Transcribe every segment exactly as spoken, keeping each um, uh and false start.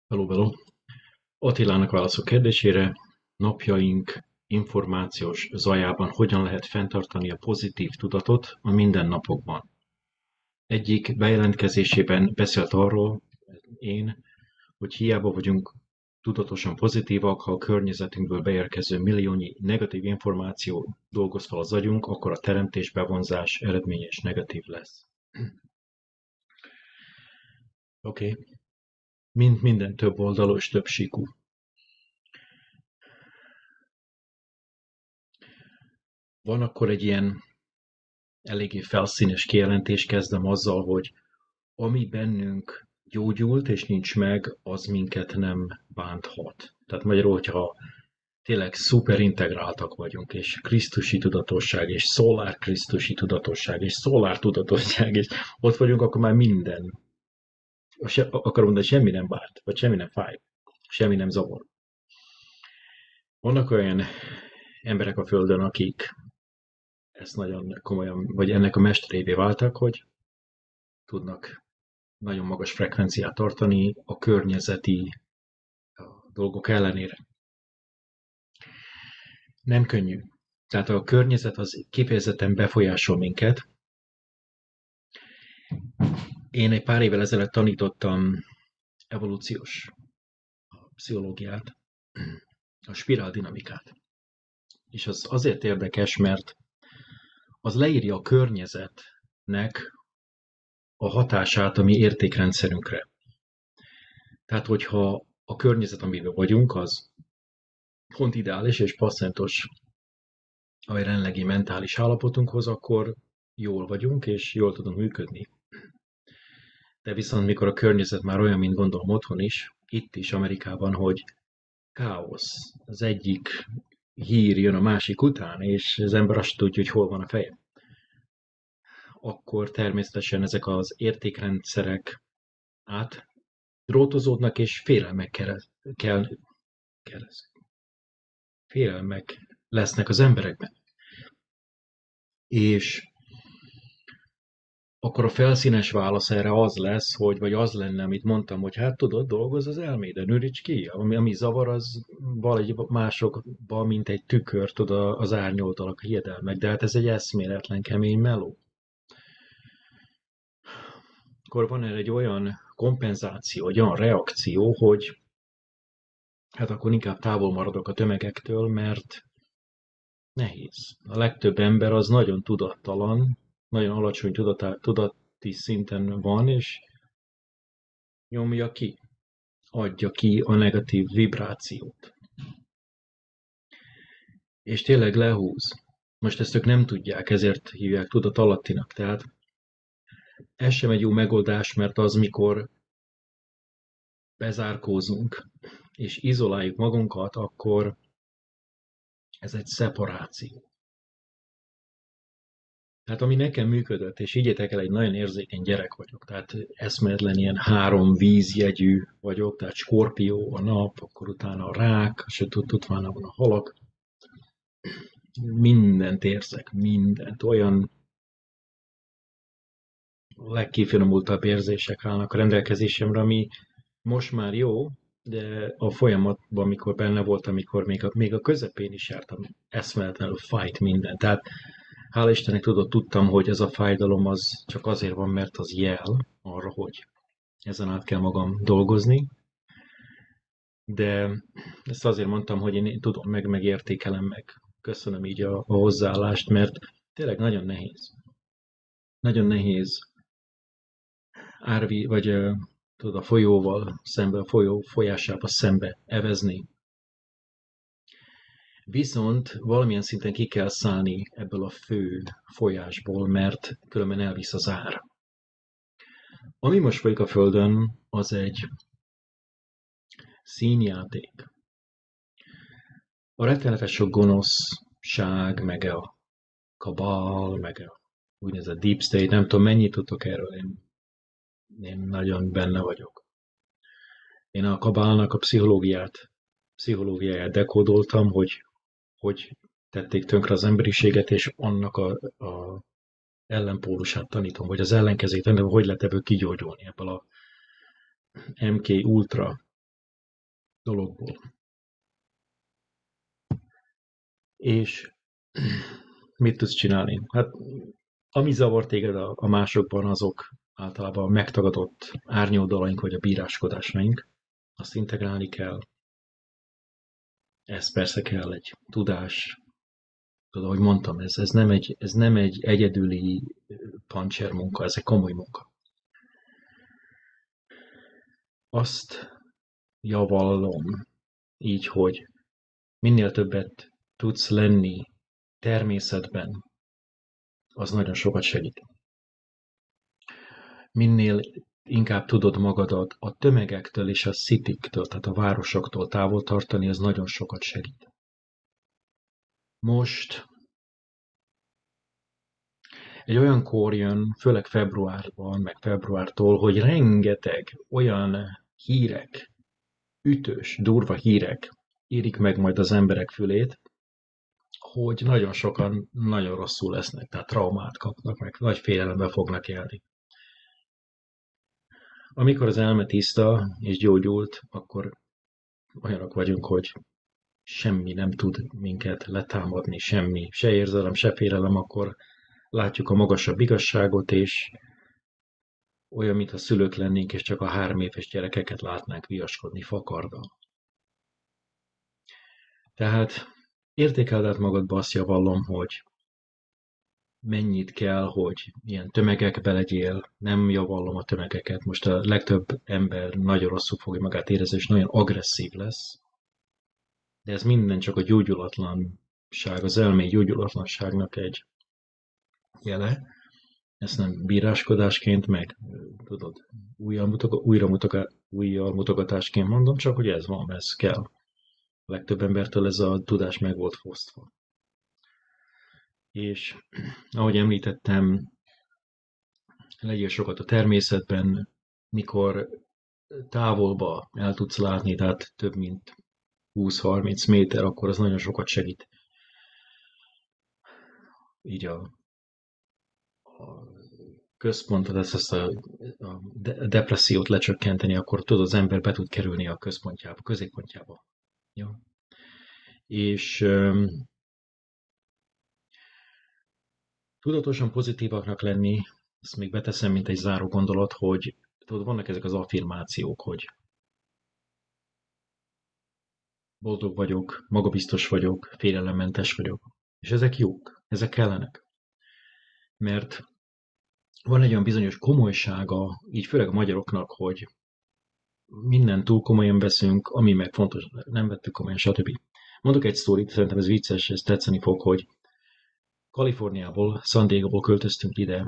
Hello, hello. Attilának válaszol kérdésére, napjaink információs zajában hogyan lehet fenntartani a pozitív tudatot a mindennapokban? Egyik bejelentkezésében beszélt arról, én, hogy hiába vagyunk tudatosan pozitívak, ha a környezetünkből beérkező milliónyi negatív információ dolgoz fel az agyunk, akkor a teremtés bevonzás eredménye is negatív lesz. Oké, okay. Mind minden több oldalú és több síkú. Van akkor egy ilyen eléggé felszínes kijelentés, kezdem azzal, hogy ami bennünk gyógyult és nincs meg, az minket nem bánthat. Tehát magyarul, hogyha tényleg szuper integráltak vagyunk, és krisztusi tudatosság, és szolár krisztusi tudatosság, és szolár tudatosság, és ott vagyunk, akkor már minden, se, akarom mondani, semmi nem bánt, vagy semmi nem fáj, semmi nem zavar. Vannak olyan emberek a Földön, akik ezt nagyon komolyan, vagy ennek a mesterévé váltak, hogy tudnak nagyon magas frekvenciát tartani a környezeti dolgok ellenére. Nem könnyű. Tehát a környezet az kifejezetten befolyásol minket. Én egy pár évvel ezelőtt tanítottam evolúciós pszichológiát, a spiráldinamikát. És az azért érdekes, mert az leírja a környezetnek a hatását a mi értékrendszerünkre. Tehát, hogyha a környezet, amiben vagyunk, az pont ideális és passzentos a jelenlegi mentális állapotunkhoz, akkor jól vagyunk, és jól tudunk működni. De viszont mikor a környezet már olyan, mint gondolom otthon is, itt is Amerikában, hogy káosz, az egyik hír jön a másik után, és az ember azt tudja, hogy hol van a feje. Akkor természetesen ezek az értékrendszerek át drótozódnak, és félelmek kell, kell, kell, félelmek lesznek az emberekben. És akkor a felszínes válasz erre az lesz, hogy, vagy az lenne, amit mondtam, hogy hát tudod, dolgoz az elméden, üríts ki. Ami, ami zavar, az valahogy másokban, mint egy tükör, tud az árnyoldalak, a hiedelmek, de hát ez egy eszméletlen kemény meló. Akkor van erre egy olyan kompenzáció, egy olyan reakció, hogy hát akkor inkább távol maradok a tömegektől, mert nehéz. A legtöbb ember az nagyon tudattalan, nagyon alacsony tudatá, tudati szinten van, és nyomja ki, adja ki a negatív vibrációt. És tényleg lehúz. Most ezt ők nem tudják, ezért hívják tudatalattinak. Tehát ez sem egy jó megoldás, mert az, mikor bezárkózunk, és izoláljuk magunkat, akkor ez egy szeparáció. Tehát ami nekem működött, és higgyétek el, egy nagyon érzékeny gyerek vagyok, tehát eszméletlen ilyen három vízjegyű vagyok, tehát skorpió a nap, akkor utána a rák, sőt utána van a halak. Mindent érzek, mindent, olyan legkifinomultabb érzések állnak a rendelkezésemre, ami most már jó, de a folyamatban, amikor benne voltam, amikor még a, még a közepén is jártam, eszméletlenül fájt minden. Tehát hála Istennek tudod, tudtam, hogy ez a fájdalom az csak azért van, mert az jel arra, hogy ezen át kell magam dolgozni. De ezt azért mondtam, hogy én tudom, meg megértékelem, meg köszönöm így a, a hozzáállást, mert tényleg nagyon nehéz. Nagyon nehéz árvi, vagy uh, tudod, a folyóval szembe, a folyó folyásába szembe evezni. Viszont valamilyen szinten ki kell szállni ebből a fő folyásból, mert különben elvisz az ár. Ami most folyik a Földön, az egy színjáték. A rettenetes sok gonoszság, meg a kabal, meg a úgynevezett deep state, nem tudom, mennyit tudtok erről, én, én nagyon benne vagyok. Én a kabálnak a pszichológiát, pszichológiáját dekódoltam, hogy hogy tették tönkre az emberiséget, és annak a, a ellenpólusát tanítom, vagy az ellenkezét tanítom, hogy lehet ebből kigyógyulni, ebből a em ká Ultra dologból. És mit tudsz csinálni? Hát ami zavar téged a, a másokban, azok általában a megtagadott árnyoldalaink vagy a bíráskodásaink. Azt integrálni kell. Ez persze kell egy tudás. Tudod, ahogy mondtam, ez, ez, nem egy, ez nem egy egyedüli pancser munka, ez egy komoly munka. Azt javallom így, hogy minél többet tudsz lenni természetben, az nagyon sokat segít. Minél inkább tudod magadat a tömegektől és a citiktől, tehát a városoktól távol tartani, az nagyon sokat segít. Most egy olyan kor jön, főleg februárban, meg februártól, hogy rengeteg olyan hírek, ütős, durva hírek érik meg majd az emberek fülét, hogy nagyon sokan nagyon rosszul lesznek, tehát traumát kapnak, meg nagy félelembe fognak élni. Amikor az elme tiszta és gyógyult, akkor olyanok vagyunk, hogy semmi nem tud minket letámadni, semmi, se érzelem, se félelem, akkor látjuk a magasabb igazságot, és olyan, mintha szülők lennénk, és csak a három éves gyerekeket látnánk viaskodni fakarddal. Tehát értékeld át magadba, azt javallom, hogy mennyit kell, hogy ilyen tömegekbe legyél, nem javallom a tömegeket. Most a legtöbb ember nagyon rosszul fogja magát érezni, és nagyon agresszív lesz. De ez minden csak a gyógyulatlanság, az elmé gyógyulatlanságnak egy jele. Ezt nem bíráskodásként, meg tudod, újjal, mutoga, újra mutoga, újjal mutogatásként mondom, csak hogy ez van, ez kell. A legtöbb embertől ez a tudás meg volt fosztva. És ahogy említettem, legyél sokat a természetben, mikor távolba el tudsz látni, tehát több mint húsz-harminc méter, akkor az nagyon sokat segít. Így a, a központot, ezt, ezt a, a depressziót lecsökkenteni, akkor tudod, az ember be tud kerülni a központjába, középpontjába. Jó? És um, tudatosan pozitívaknak lenni, ezt még beteszem, mint egy záró gondolat, hogy tudod, vannak ezek az affirmációk, hogy boldog vagyok, magabiztos vagyok, félelemmentes vagyok. És ezek jók, ezek kellenek. Mert van egy olyan bizonyos komolysága, így főleg a magyaroknak, hogy minden túl komolyan veszünk, ami meg fontos, nem vettük komolyan, stb. Mondok egy sztorit, szerintem ez vicces, ez tetszeni fog, hogy Kaliforniából, San Diegoból költöztünk ide,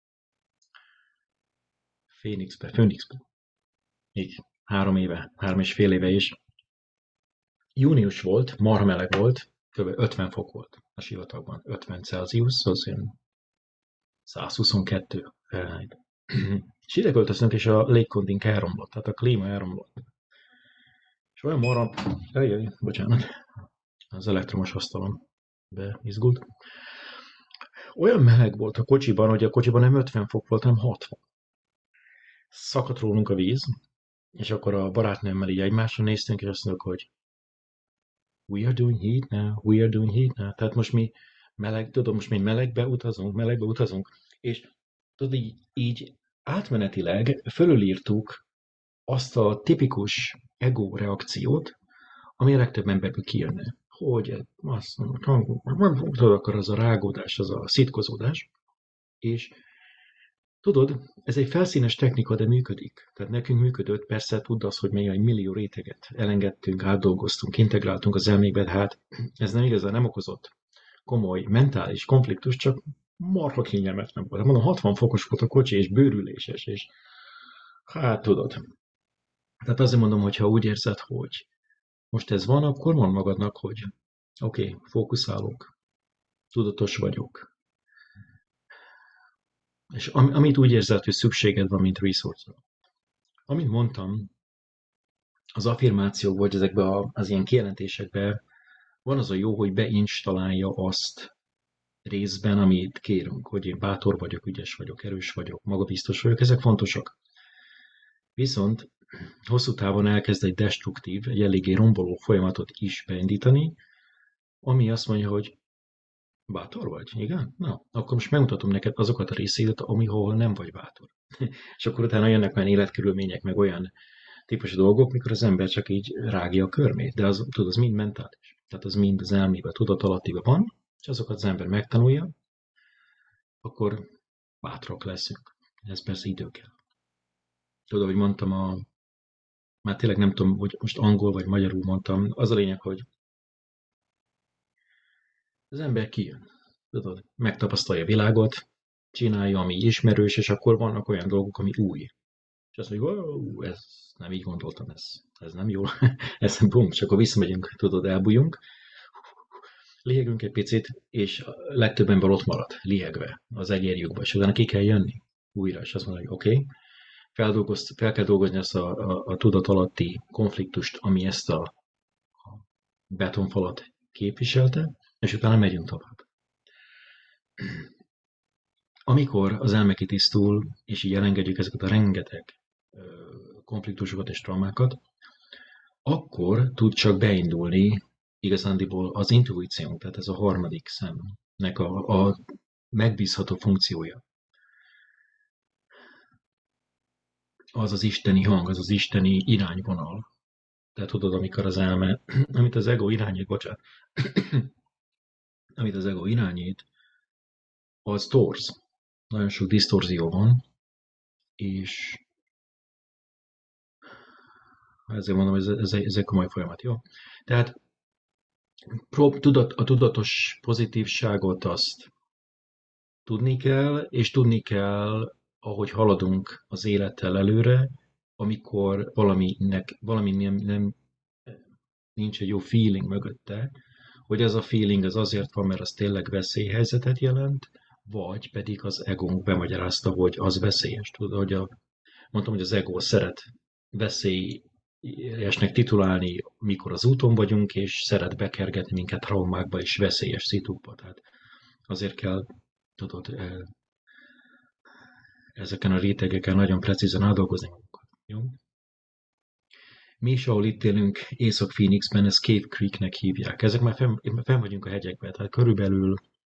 Phoenixbe, Phoenixbe, így három éve, három és fél éve is. Június volt, marha meleg volt, kb. ötven fok volt a sivatagban, ötven Celsius, az ilyen száz huszonkettő Fahrenheit. És ide költöztünk, és a légkondink elromlott, tehát a klíma elromlott. És olyan marha... Jaj, bocsánat, az elektromos asztalon beizgult. Olyan meleg volt a kocsiban, hogy a kocsiban nem ötven fok volt, hanem hatvan. Szakadt rólunk a víz, és akkor a barátnőmmel így egymásra néztünk, és azt mondjuk, hogy we are doing heat now, we are doing heat now. Tehát most mi meleg, tudom, most mi melegbe utazunk, melegbe utazunk, és tudod, így, így átmenetileg fölülírtuk azt a tipikus ego reakciót, ami a legtöbb emberből kijönne. Hogy azt mondom, tudod, akkor az a rágódás, az a szitkozódás, és tudod, ez egy felszínes technika, de működik. Tehát nekünk működött, persze tudd azt, hogy még egy millió réteget elengedtünk, átdolgoztunk, integráltunk az elmékbe, de hát ez nem igazán nem okozott komoly mentális konfliktus, csak marha kényelmetlen volt. Mondom, hatvan fokos volt a kocsi, és bőrüléses, és hát tudod. Tehát azért mondom, hogy ha úgy érzed, hogy most ez van, akkor mondd magadnak, hogy oké, okay, fókuszálok, tudatos vagyok. És am, amit úgy érzed, hogy szükséged van, mint resource. Amit mondtam, az affirmációk, vagy ezekben az ilyen kijelentésekben van az a jó, hogy beinstallálja azt részben, amit kérünk, hogy én bátor vagyok, ügyes vagyok, erős vagyok, magabiztos vagyok, ezek fontosak. Viszont hosszú távon elkezd egy destruktív, egy eléggé romboló folyamatot is beindítani, ami azt mondja, hogy bátor vagy, igen? Na, akkor most megmutatom neked azokat a részeidet, amihol nem vagy bátor. És akkor utána jönnek olyan életkörülmények, meg olyan típusú dolgok, mikor az ember csak így rágja a körmét. De az, tudod, az mind mentális. Tehát az mind az elmébe, tudatalattiba van, és azokat az ember megtanulja, akkor bátrak leszünk. Ez persze idő kell. Tudod, hogy mondtam a... Már tényleg nem tudom, hogy most angol vagy magyarul mondtam. Az a lényeg, hogy az ember kijön. Tudod, megtapasztalja a világot, csinálja, ami ismerős, és akkor vannak olyan dolgok, ami új. És azt mondjuk, ó, ez nem így gondoltam, ez, ez nem jó. Ez bum, és akkor visszamegyünk, tudod, elbújunk. Lihegünk egy picit, és a legtöbb ember ott marad, lihegve az egérjükbe, és utána ki kell jönni újra, és azt mondani, hogy oké, okay, fel kell dolgozni ezt a, a, a tudat alatti konfliktust, ami ezt a, a betonfalat képviselte, és utána megyünk tovább. Amikor az elme kitisztul, és így elengedjük ezeket a rengeteg konfliktusokat és traumákat, akkor tud csak beindulni igazándiból az intuíciónk, tehát ez a harmadik szemnek a, a megbízható funkciója. Az az isteni hang, az az isteni irányvonal. Tehát tudod, amikor az elme, amit az ego irányít, bocsánat, amit az ego irányít, az torz. Nagyon sok disztorzió van, és ezért mondom, ez, ez, ez egy komoly folyamat, jó? Tehát tudat, a tudatos pozitívságot azt tudni kell, és tudni kell, ahogy haladunk az élettel előre, amikor valaminek, valami nem, nem, nincs egy jó feeling mögötte, hogy ez a feeling az azért van, mert az tényleg veszélyhelyzetet jelent, vagy pedig az egónk bemagyarázta, hogy az veszélyes. Tudod, hogy a, mondtam, hogy az ego szeret veszélyesnek titulálni, mikor az úton vagyunk, és szeret bekergetni minket traumákba és veszélyes szitukba. Tehát azért kell, tudod, ezeken a rétegeken nagyon precízen átdolgozni magunkat. Jó? Mi is, ahol itt élünk, Észak-Phoenixben, ezt Cave Creeknek hívják. Ezek már fenn, fenn vagyunk a hegyekben, tehát körülbelül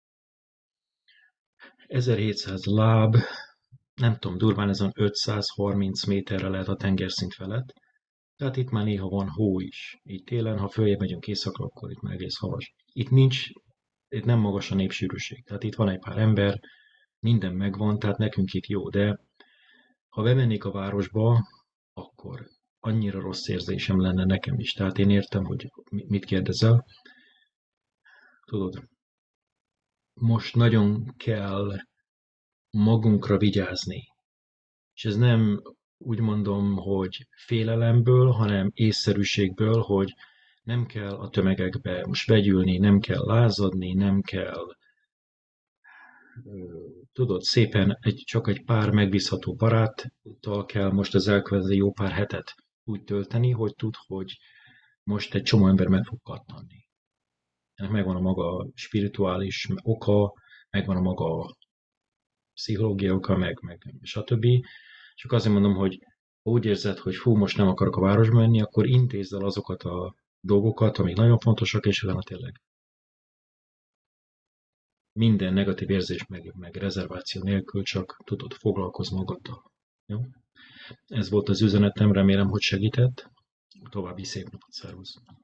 ezerhétszáz láb, nem tudom, durván ezen ötszázharminc méterre lehet a tengerszint felett. Tehát itt már néha van hó is. Így télen, ha följebb megyünk északra, akkor itt már egész havas. Itt nincs, itt nem magas a népsűrűség. Tehát itt van egy pár ember, minden megvan, tehát nekünk itt jó, de ha bemennék a városba, akkor annyira rossz érzésem lenne nekem is. Tehát én értem, hogy mit kérdezel. Tudod, most nagyon kell magunkra vigyázni. És ez nem úgy mondom, hogy félelemből, hanem észszerűségből, hogy nem kell a tömegekbe most vegyülni, nem kell lázadni, nem kell, tudod, szépen egy, csak egy pár megbízható baráttal kell most az elkövetkező jó pár hetet úgy tölteni, hogy tud, hogy most egy csomó ember meg fog kattanni. Ennek megvan a maga spirituális oka, megvan a maga pszichológia oka, meg, meg stb. Csak azért mondom, hogy ha úgy érzed, hogy fú, most nem akarok a városba menni, akkor intézd el azokat a dolgokat, amik nagyon fontosak, és utána tényleg minden negatív érzés, meg, meg rezerváció nélkül csak tudod, foglalkozz magaddal. Jó? Ez volt az üzenetem, remélem, hogy segített. További szép napot, szervusz!